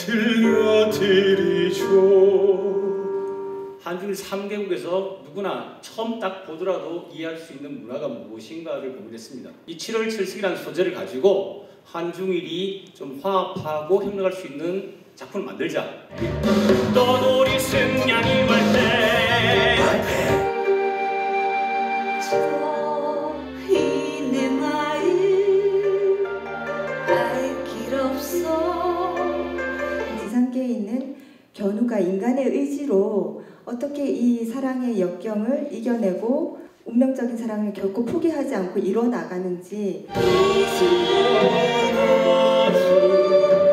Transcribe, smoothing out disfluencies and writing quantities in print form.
들려드리죠. 한중일 3개국에서 누구나 처음 딱 보더라도 이해할 수 있는 문화가 무엇인가를 고민했습니다. 이 7월 철석이라는 소재를 가지고 한중일이 좀 화합하고 협력할 수 있는 작품을 만들자. 떠돌이 승냥이 말때 저희 내 마음 알 길 없어. 지상계에 있는 견우가 인간의 의지로 어떻게 이 사랑의 역경을 이겨내고 운명적인 사랑을 결코 포기하지 않고 이뤄나가는지.